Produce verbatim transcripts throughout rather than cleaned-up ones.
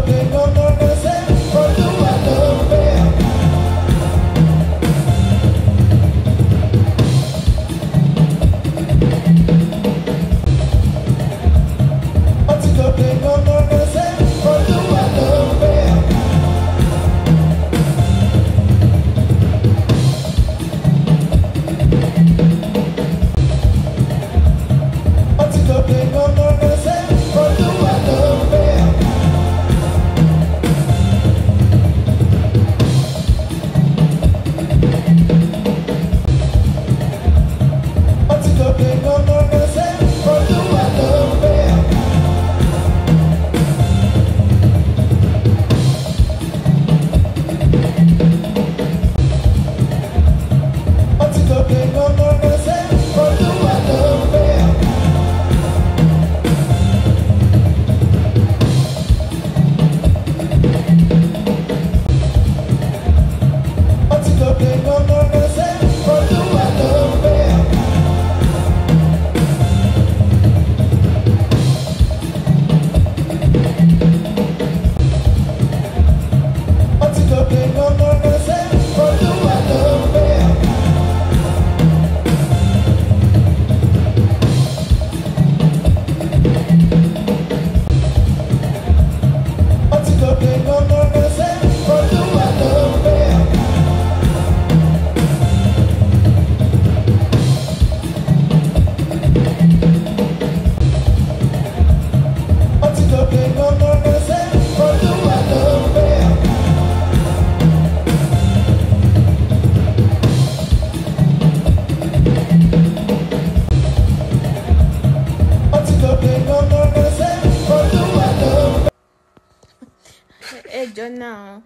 Now,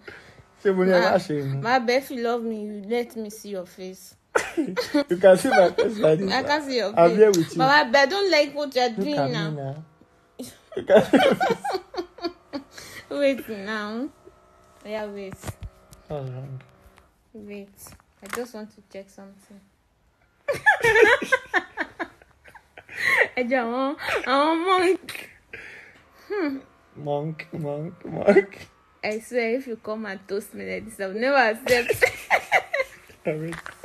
my, my bet, if you love me, you let me see your face. You can see my face like this. I can see your face. I'm here with you. But I bet I don't like what you're Look doing at now. Me now. You can see your face. Wait now. Yeah, wait. What's wrong? Wait. I just want to check something. I just want, I want monk. Hmm. Monk, monk, monk. I swear, if you come and toast me like this, I'll never accept.